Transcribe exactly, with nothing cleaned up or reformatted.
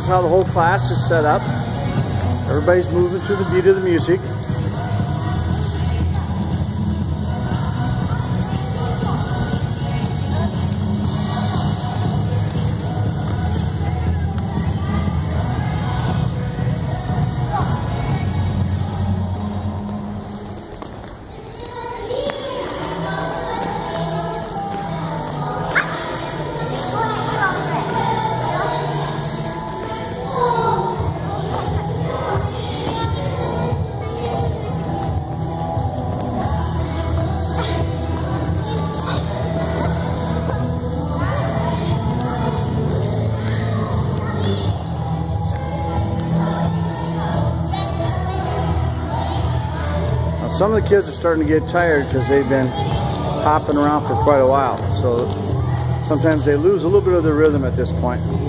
is how the whole class is set up. Everybody's moving to the beat of the music. Some of the kids are starting to get tired because they've been hopping around for quite a while. So sometimes they lose a little bit of their rhythm at this point.